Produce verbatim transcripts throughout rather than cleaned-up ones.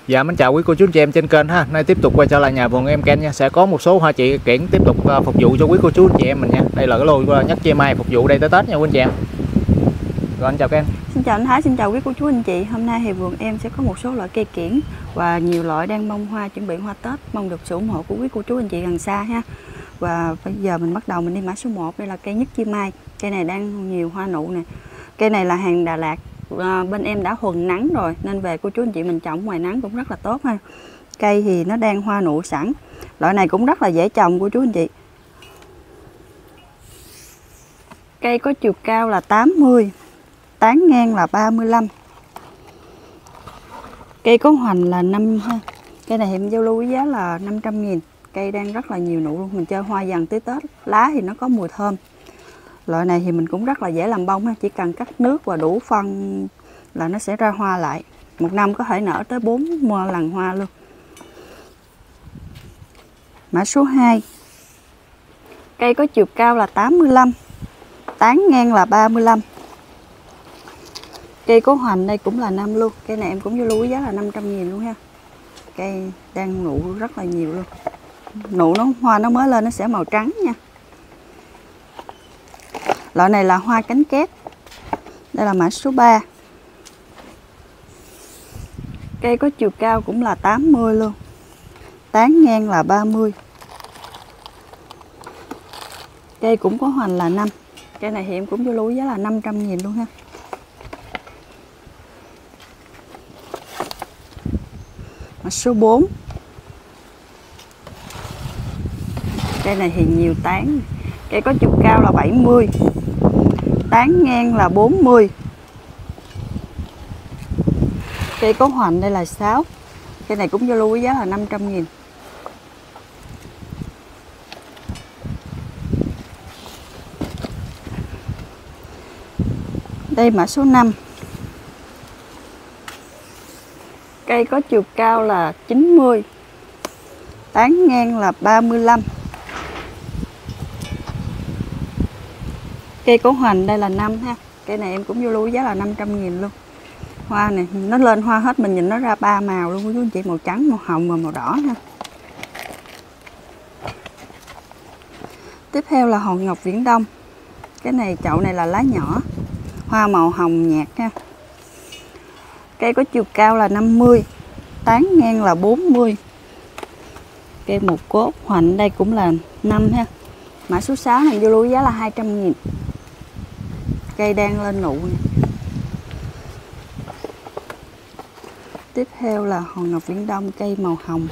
Dạ mến chào quý cô chú anh chị em trên kênh ha. Nay tiếp tục quay trở lại nhà vườn em Ken nha. Sẽ có một số hoa chị kiển tiếp tục phục vụ cho quý cô chú anh chị em mình nha. Đây là cái lô nhất che mai phục vụ đây tới Tết nha quý anh chị em. Rồi anh chào Ken. Xin chào anh Thái, xin chào quý cô chú anh chị. Hôm nay thì vườn em sẽ có một số loại cây kiển và nhiều loại đang mong hoa chuẩn bị hoa Tết, mong được sự ủng hộ của quý cô chú anh chị gần xa ha. Và bây giờ mình bắt đầu mình đi mã số một, đây là cây nhất chi mai. Cây này đang nhiều hoa nụ nè. Cây này là hàng Đà Lạt. À, bên em đã thuần nắng rồi nên về cô chú anh chị mình trồng ngoài nắng cũng rất là tốt ha. Cây thì nó đang hoa nụ sẵn. Loại này cũng rất là dễ trồng cô chú anh chị. Cây có chiều cao là tám mươi, tán ngang là ba mươi lăm. Cây có hoành là năm ha. Cây này em giao lưu với giá là năm trăm nghìn. Cây đang rất là nhiều nụ luôn. Mình chơi hoa dần tới Tết. Lá thì nó có mùi thơm. Loại này thì mình cũng rất là dễ làm bông ha. Chỉ cần cắt nước và đủ phân là nó sẽ ra hoa lại. Một năm có thể nở tới bốn lần hoa luôn. Mã số hai. Cây có chiều cao là tám mươi lăm, tán ngang là ba mươi lăm. Cây có hoành đây cũng là năm luôn. Cây này em cũng giao lưu với giá là năm trăm nghìn luôn ha. Cây đang nụ rất là nhiều luôn. Nụ nó hoa nó mới lên nó sẽ màu trắng nha. Loại này là hoa cánh két. Đây là mã số ba. Cây có chiều cao cũng là tám mươi luôn. Tán ngang là ba mươi. Cây cũng có hoành là năm. Cây này thì em cũng giao lưu với giá là năm trăm nghìn luôn ha. Mã số bốn. Cây này thì nhiều tán. Cây có chiều cao là bảy mươi, tán ngang là bốn mươi. Cây có hoành đây là sáu. Cây này cũng giao lưu với giá là năm trăm nghìn. Đây mã số năm. Cây có chiều cao là chín mươi, tán ngang là ba mươi lăm. Cây có hoành đây là năm ha. Cây này em cũng giao lưu với giá là năm trăm nghìn luôn. Hoa này nó lên hoa hết, mình nhìn nó ra ba màu luôn quý anh chị, màu trắng, màu hồng và màu đỏ ha. Tiếp theo là hòn ngọc viễn đông. Cái này chậu này là lá nhỏ, hoa màu hồng nhạt ha. Cây có chiều cao là năm mươi, tán ngang là bốn mươi. Cây một cốt, hoành đây cũng là năm ha. Mã số sáu này giao lưu giá là hai trăm nghìn. Cây đang lên nụ nè. Tiếp theo là hòn ngọc viễn đông, cây màu hồng.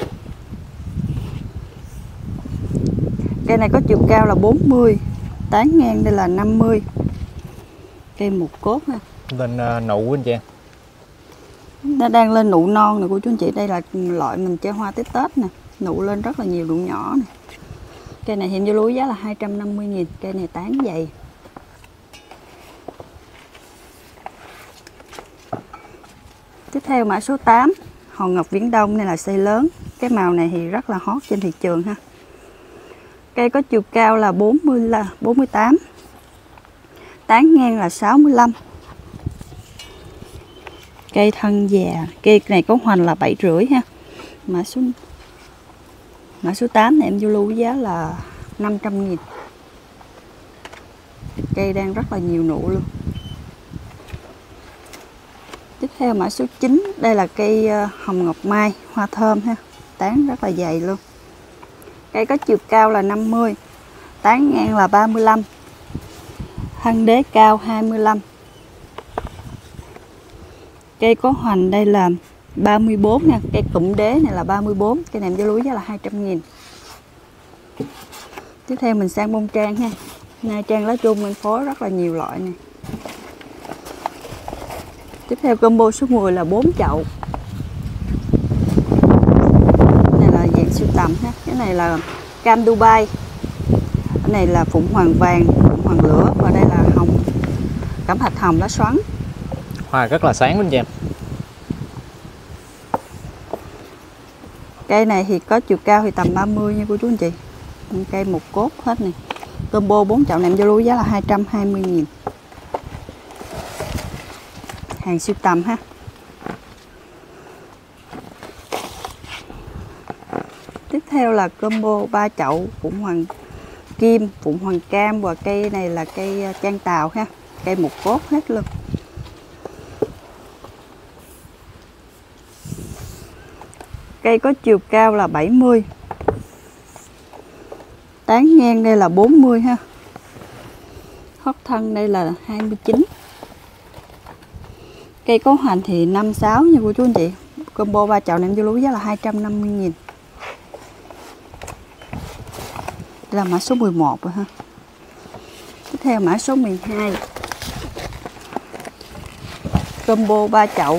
Cây này có chiều cao là bốn mươi, tán ngang đây là năm mươi. Cây một cốt ha. Lên uh, nụ anh chị. Nó đang lên nụ non nè cô chú anh chị. Đây là loại mình chơi hoa tới Tết nè. Nụ lên rất là nhiều, nụ nhỏ nè. Cây này hiện giao lưu giá là hai trăm năm mươi nghìn. Cây này tán dày. Tiếp theo mã số tám. Hòn ngọc viễn đông này là size lớn. Cái màu này thì rất là hot trên thị trường ha. Cây có chiều cao là bốn mươi là bốn mươi tám. Tán ngang là sáu mươi lăm. Cây thân già. Cây này có hoành là bảy rưỡi ha. Mã số Mã số tám này em giao lưu với giá là năm trăm nghìn. Cây đang rất là nhiều nụ luôn. Tiếp theo mã số chín. Đây là cây hồng ngọc mai, hoa thơm ha. Tán rất là dày luôn. Cây có chiều cao là năm mươi, tán ngang là ba mươi lăm. Thân đế cao hai mươi lăm. Cây có hoành đây là ba mươi bốn nha. Cây cụm đế này là ba mươi bốn. Cây này em giao lưu giá là hai trăm nghìn. Tiếp theo mình sang bông trang ha. Nay trang lá chung mình phối rất là nhiều loại này. Tiếp theo combo số mười là bốn chậu. Cái này là dạng sưu tầm ha. Cái này là cam Dubai. Cái này là phụng hoàng vàng, phụng hoàng lửa. Và đây là hồng, cẩm thạch hồng lá xoắn. Hoa rất là sáng anh chị em. Cây này thì có chiều cao thì tầm ba mươi nha cô chú anh chị. Cây một cốt hết này. Combo bốn chậu này em giao lưu giá là hai trăm hai mươi nghìn. Hàng sưu tầm ha. Tiếp theo là combo ba chậu phụng hoàng kim, phụng hoàng cam và cây này là cây trang tàu ha, cây một cốt hết luôn. Cây có chiều cao là bảy mươi, tán ngang đây là bốn mươi ha, hót thân đây là hai mươi chín. Cây có hành thì năm sáu nha cô chú anh chị. Combo ba chậu này em vô lúa giá là hai trăm năm mươi nghìn. Đây là mã số mười một rồi ha. Tiếp theo mã số mười hai. Combo ba chậu.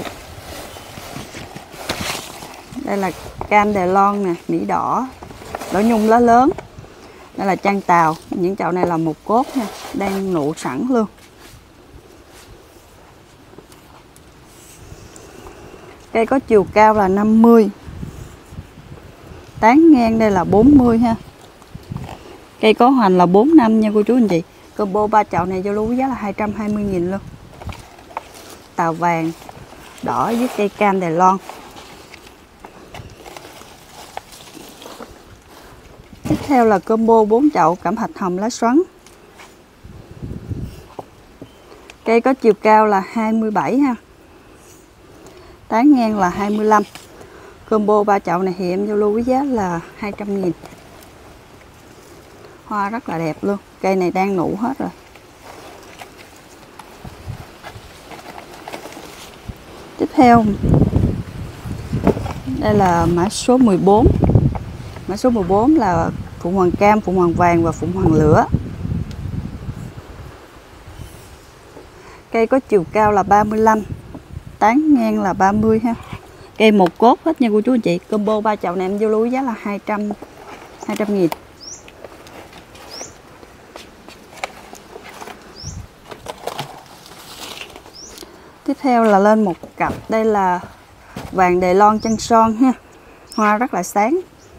Đây là cam Đài Loan nè, nỉ đỏ, đỏ nhung lá lớn. Đây là trang tàu, những chậu này là một cốt nha, đang nụ sẵn luôn. Cây có chiều cao là năm mươi, tán ngang đây là bốn mươi ha. Cây có hoành là bốn năm nha cô chú anh chị. Combo ba chậu này giao lưu giá là hai trăm hai mươi nghìn luôn. Tàu vàng đỏ với cây cam Đài Loan. Tiếp theo là combo bốn chậu cẩm thạch hồng lá xoắn. Cây có chiều cao là hai mươi bảy ha, tán ngang là hai mươi lăm. Combo ba chậu này thì em giao lưu với giá là hai trăm nghìn. Hoa rất là đẹp luôn. Cây này đang nụ hết rồi. Tiếp theo đây là mã số mười bốn. Mã số mười bốn là phụng hoàng cam, phụng hoàng vàng và phụng hoàng lửa. Cây có chiều cao là ba mươi lăm, tán ngang là ba mươi ha. Cây một cốt hết nha cô chú anh chị. Combo ba chậu này em giao lưu giá là hai trăm nghìn. Tiếp theo là lên một cặp, đây là vàng Đài Loan chân son ha. Hoa rất là sáng.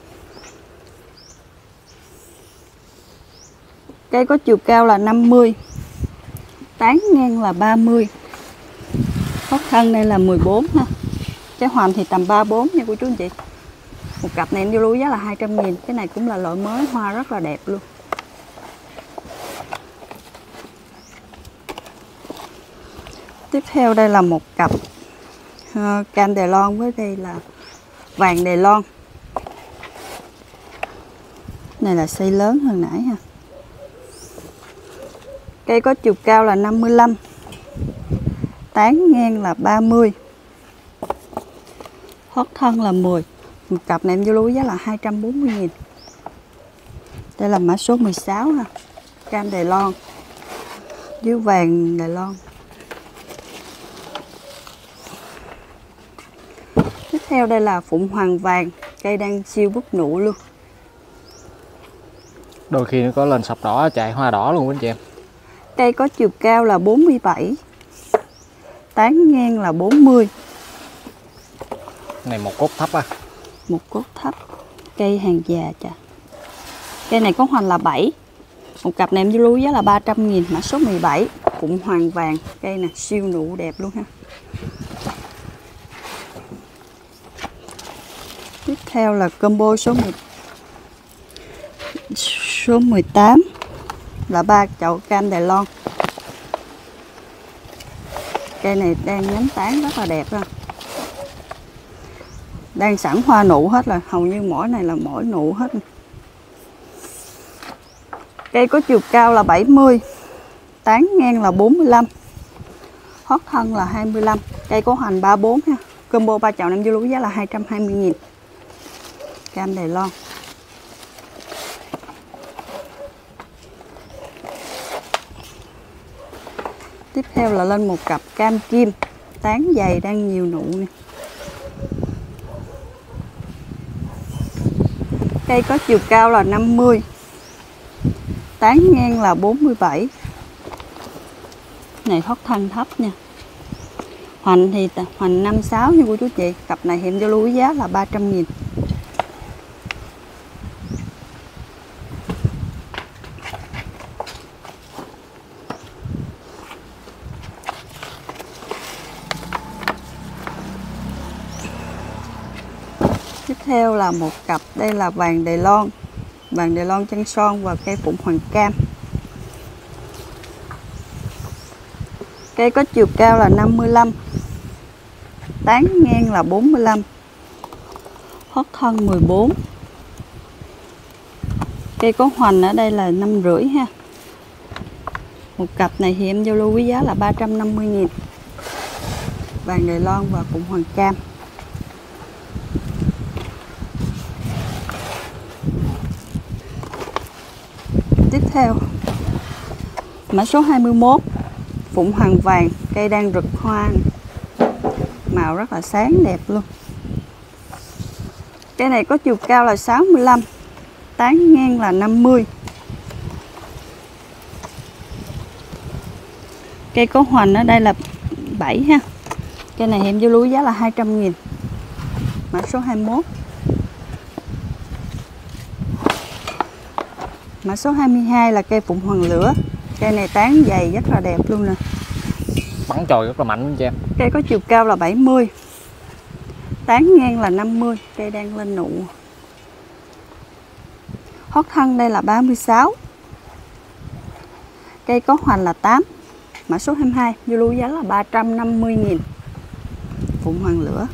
Cây có chiều cao là năm mươi, tán ngang là ba mươi. Hót thân đây là mười bốn ha. Trái hoành thì tầm ba mươi bốn nha cô chú anh chị. Một cặp này em giao lưu giá là hai trăm nghìn. Cái này cũng là loại mới, hoa rất là đẹp luôn. Tiếp theo đây là một cặp uh, cam Đài Loan với đây là vàng Đài Loan. Này là xây lớn hơn nãy ha. Cây có chiều cao là năm mươi lăm, tán ngang là ba mươi. Hót thân là mười. Một cặp này em giao lưu giá là hai trăm bốn mươi nghìn. Đây là mã số mười sáu ha. Cam Đài Loan với vàng Đài Loan. Tiếp theo đây là phụng hoàng vàng. Cây đang siêu búp nụ luôn. Đôi khi nó có lên sọc đỏ chạy hoa đỏ luôn anh chị em. Cây có chiều cao là bốn mươi bảy, tán ngang là bốn mươi. Này một cốt thấp à. Một cốt thấp. Cây hàng già chà. Cây này có hoành là bảy. Một cặp này em giao lưu giá là ba trăm nghìn. Mã số mười bảy. Phụng hoàng vàng. Cây này siêu nụ đẹp luôn ha. Tiếp theo là combo số mười, số mười tám là ba chậu cam Đài Loan. Cây này đang nhánh tán rất là đẹp ha. Đang sẵn hoa nụ hết rồi, hầu như mỗi này là mỗi nụ hết. Cây có chiều cao là bảy mươi, tán ngang là bốn mươi lăm. Hót thân là hai mươi lăm. Cây có hoành ba mươi bốn ha. Combo ba chậu em giao lưu giá là hai trăm hai mươi nghìn. Cam Đài Loan. Tiếp theo là lên một cặp cam kim, tán dày đang nhiều nụ nè. Cây có chiều cao là năm mươi, tán ngang là bốn mươi bảy. Này hót thân thấp nha. Hoành thì hoành năm sáu nha cô chú chị. Cặp này hiện giao lưu giá là ba trăm nghìn. Tiếp theo là một cặp, đây là vàng Đài Loan, vàng Đài Loan chân son và cây phụng hoàng cam. Cây có chiều cao là năm mươi lăm, tán ngang là bốn mươi lăm, hót thân mười bốn. Cây có hoành ở đây là năm rưỡi ha. Một cặp này thì em giao lưu với giá là ba trăm năm mươi nghìn. Vàng Đài Loan và phụng hoàng cam. Tiếp theo mã số hai mươi mốt, phụng hoàng vàng, cây đang rực hoa, màu rất là sáng đẹp luôn. Cây này có chiều cao là sáu mươi lăm, tán ngang là năm mươi. Cây có hoành ở đây là bảy ha. Cây này em giao lưu giá là hai trăm nghìn. Mã số hai mươi mốt. Mã số hai mươi hai là cây phụng hoàng lửa. Cây này tán dày rất là đẹp luôn nè. Bắn chồi rất là mạnh cho em. Cây có chiều cao là bảy mươi, tán ngang là năm mươi. Cây đang lên nụ. Hót thân đây là ba mươi sáu. Cây có hoành là tám. Mã số hai mươi hai, giao lưu giá là ba trăm năm mươi nghìn. Phụng hoàng lửa.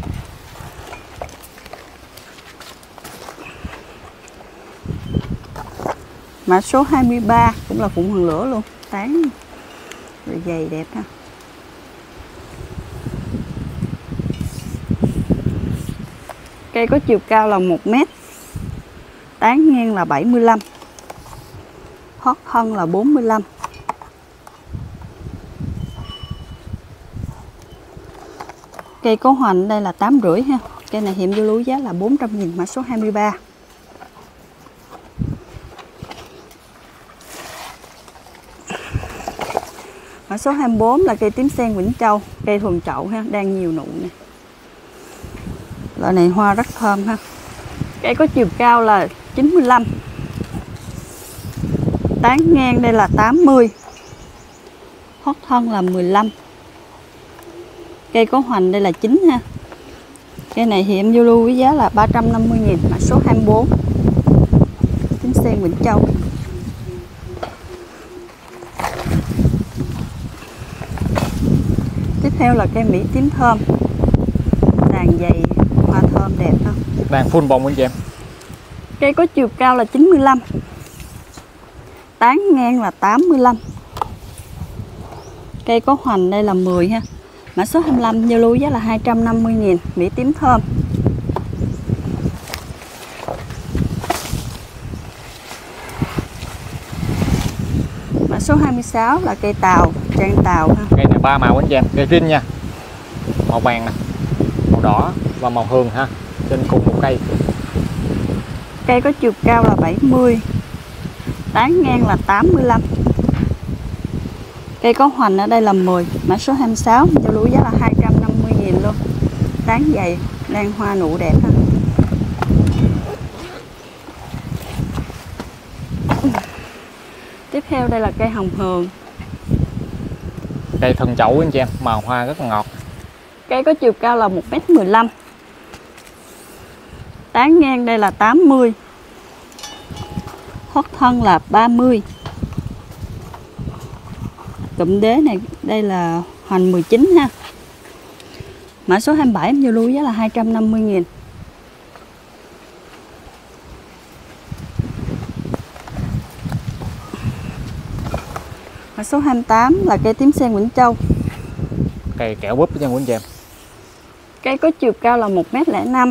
Mã số hai mươi ba cũng là phụng hoàng lửa luôn, tán rồi dày đẹp ha. Cây có chiều cao là một mét, tán ngang là bảy mươi lăm, hót thân là bốn mươi lăm. Cây có hoành đây là tám rưỡi ha. Cây này hiện giao lưu giá là bốn trăm nghìn. Mã số hai mươi ba. Mã số hai mươi bốn là cây tím sen Vĩnh Châu, cây thuần chậu ha, đang nhiều nụ nè. Loại này hoa rất thơm ha. Cây có chiều cao là chín mươi lăm, tán ngang đây là tám mươi, hót thân là mười lăm. Cây có hoành đây là chín ha. Cây này thì em giao lưu với giá là ba trăm năm mươi nghìn. Mã số hai mươi bốn, tím sen Vĩnh Châu. Tiếp theo là cây Mỹ tím thơm, tàn dày, hoa thơm đẹp ha. Đang full bông anh chị em. Cây có chiều cao là chín mươi lăm, tán ngang là tám mươi lăm. Cây có hoành đây là mười ha. Mã số hai mươi lăm, giao lưu giá là hai trăm năm mươi nghìn. Mỹ tím thơm. Mã số hai mươi sáu là cây tàu, trang tàu ha. Cây này ba màu anh chị em, cây rin nha. Màu vàng nè, màu đỏ và màu hường ha, trên cùng một cây. Cây có chiều cao là bảy mươi, tán ngang là tám mươi lăm. Cây có hoành ở đây là mười. Mã số hai mươi sáu, giao lưu giá là hai trăm năm mươi nghìn luôn. Tán dày, đang hoa nụ đẹp ha. Tiếp theo đây là cây hồng hường. Cây thân chậu anh chị em, màu hoa rất là ngọt. Cây có chiều cao là một mét mười lăm, tán ngang đây là tám mươi, hót thân là ba mươi. Cụm đế này đây là hoành mười chín ha. Mã số hai mươi bảy em giao lưu giá là hai trăm năm mươi nghìn. Mã số hai mươi tám là cây tím sen Vĩnh Châu. Cây kẹo búp cho anh chị em. Cây có chiều cao là một mét lẻ năm,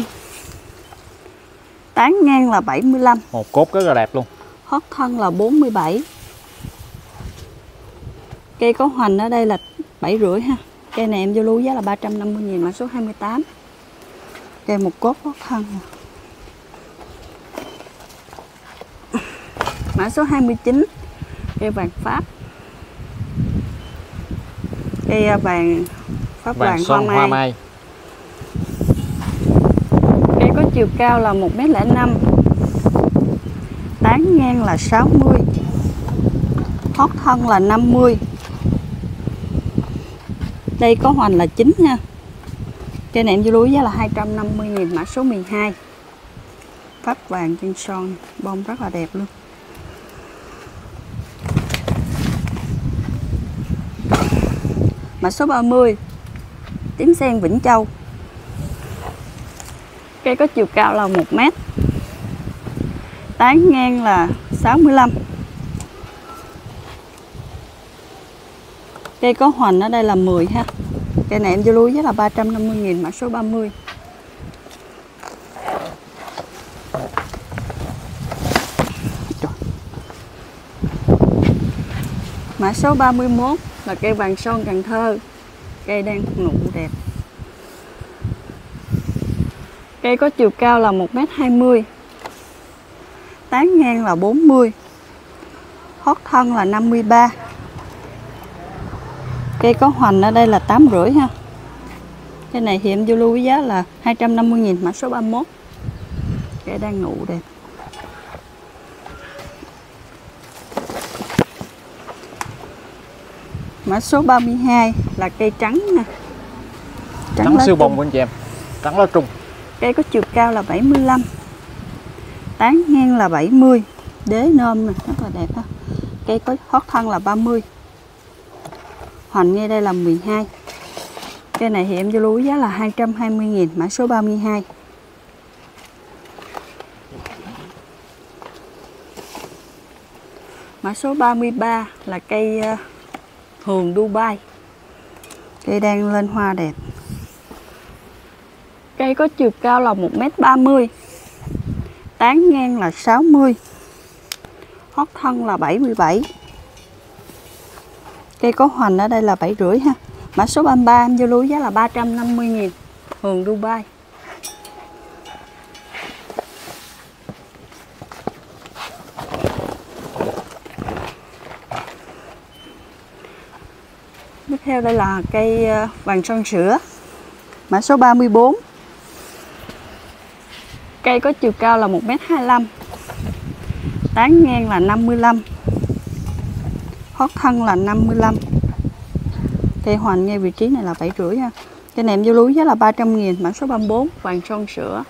tán ngang là bảy mươi lăm. Một cốt rất là đẹp luôn. Hót thân là bốn mươi bảy. Cây có hoành ở đây là bảy rưỡi ha. Cây này em giao lưu giá là ba trăm năm mươi nghìn. Mã số hai mươi tám. Cây một cốt hót thân. Mã số hai mươi chín, cây vàng Pháp. Cây vàng Pháp vàng, vàng son hoa mai. hoa mai. Cây có chiều cao là một mét lẻ năm, tán ngang là sáu mươi, hót thân là năm mươi. Đây có hoành là chín ha. Cây này em vô lúa giá là hai trăm năm mươi nghìn, mã số mười hai. Phách vàng chân son, bông rất là đẹp luôn. Mã số ba mươi, tím sen Vĩnh Châu. Cây có chiều cao là một mét, tán ngang là sáu mươi lăm. Cây có hoành ở đây là mười ha. Cây này em vô lúa giá là ba trăm năm mươi nghìn, mã số ba mươi. Mã số ba mươi mốt là cây vàng son Cần Thơ. Cây đang nụ đẹp. Cây có chiều cao là một mét hai mươi, tán ngang là bốn mươi, hót thân là năm mươi ba. Cây có hoành ở đây là tám rưỡi ha. Cái này thì em vô lưu với giá là hai trăm năm mươi nghìn, mã số ba mươi mốt. Cây đang nụ đẹp. Mã số ba mươi hai là cây trắng nè. Trắng, trắng siêu bông của anh chị em. Trắng lá trung. Cây có chiều cao là bảy mươi lăm, tán ngang là bảy mươi, đế nôm này rất là đẹp ha. Cây có hót thân là ba mươi, hoành ngay đây là mười hai. Cây này thì em vô lưu giá là hai trăm hai mươi nghìn, mã số ba mươi hai. Mã số ba mươi ba là cây uh, hường Dubai. Cây đang lên hoa đẹp. Cây có chiều cao là một mét ba mươi, tán ngang là sáu mươi, hót thân là bảy mươi bảy. Cây có hoành ở đây là bảy rưỡi ha. Mã số ba mươi ba em vô lưu giá là ba trăm năm mươi nghìn, hường Dubai. Tiếp theo đây là cây vàng son sữa. Mã số ba mươi bốn. Cây có chiều cao là một mét hai mươi lăm, tán ngang là năm mươi lăm, hót thân là năm mươi lăm. Cây hoành ngay vị trí này là bảy rưỡi ha. Cây này em vô lúa giá là ba trăm nghìn, mã số ba mươi bốn, vàng son sữa.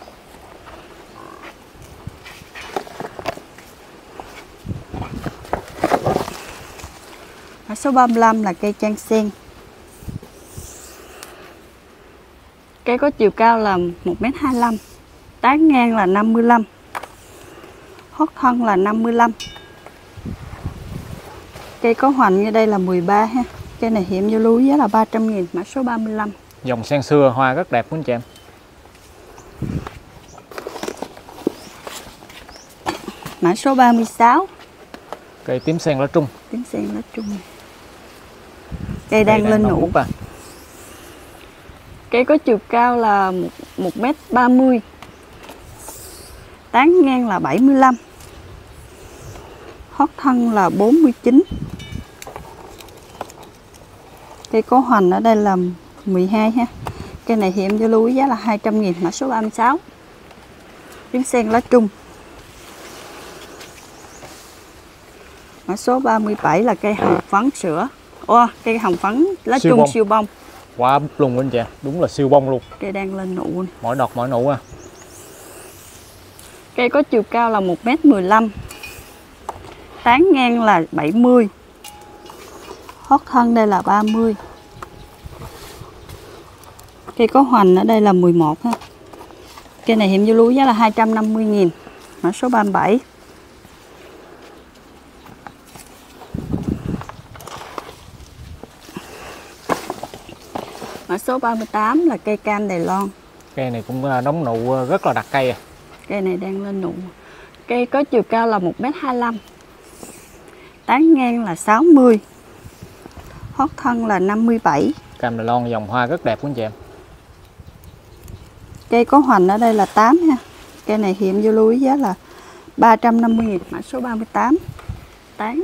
Mã số ba mươi lăm là cây trang sen. Cây có chiều cao là một mét hai mươi lăm, tán ngang là năm mươi lăm, hót thân là năm mươi lăm. Cây có hoành như đây là mười ba ha. Cây này hiện vô lưu giá là ba trăm nghìn, mã số ba mươi lăm. Dòng sen xưa hoa rất đẹp của anh chị em. Mã số ba mươi sáu. Cây tím sen lá trung. Tím sen lá trung. Cây đang, đang lên nụ. À. Cây có chiều cao là một mét ba mươi, tán ngang là bảy mươi lăm, hót thân là bốn mươi chín. Cây có hoành ở đây là mười hai ha. Cây này thì em vô lưu giá là hai trăm nghìn, mã số ba mươi sáu. Tím sen lá trung. Mã số ba mươi bảy là cây hồng phấn sữa. Ô, cây hồng phấn lá siêu trung bông. Siêu bông. Quá búp luôn anh chị, đúng là siêu bông luôn. Cây đang lên nụ này. Mỗi đọt mỗi nụ à. Cây có chiều cao là một mét mười lăm, tán ngang là bảy mươi, hót thân đây là ba mươi. Cây có hoành ở đây là mười một ha. Cây này hiện vô lúa giá là hai trăm năm mươi nghìn, mã số ba mươi bảy. Mã số ba mươi tám là cây cam Đài Loan. Cây này cũng đóng nụ rất là đặc cây à. Cây này đang lên nụ. Cây có chiều cao là một mét hai mươi lăm, tán ngang là sáu mươi, hót thân là năm mươi bảy. Cam Đài Loan dòng hoa rất đẹp của anh chị em. Cây có hoành ở đây là tám ha. Cây này hiện vô lưu giá là ba trăm năm mươi nghìn, mã số ba mươi tám. Tán.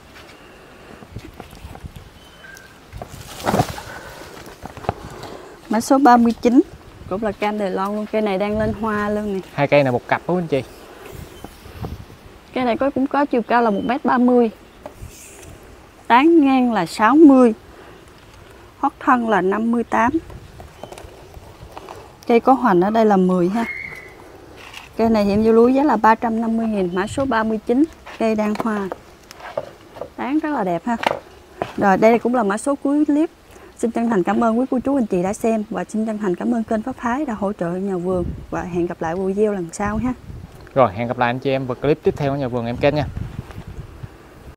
Mã số ba mươi chín cũng là cam Đài Loan luôn. Cây này đang lên hoa luôn nè. Hai cây này một cặp đó anh chị. Cây này có cũng có chiều cao là một mét ba mươi, tán ngang là sáu mươi, hót thân là năm mươi tám. Cây có hoành ở đây là mười ha. Cây này hiện vô lúa giá là ba trăm năm mươi nghìn, mã số ba mươi chín. Cây đang hoa, tán rất là đẹp ha. Rồi đây cũng là mã số cuối clip. Xin chân thành cảm ơn quý cô chú anh chị đã xem, và xin chân thành cảm ơn kênh Pháp Thái đã hỗ trợ nhà vườn, và hẹn gặp lại video lần sau ha. Rồi hẹn gặp lại anh chị em vào clip tiếp theo ở nhà vườn em Ken nha.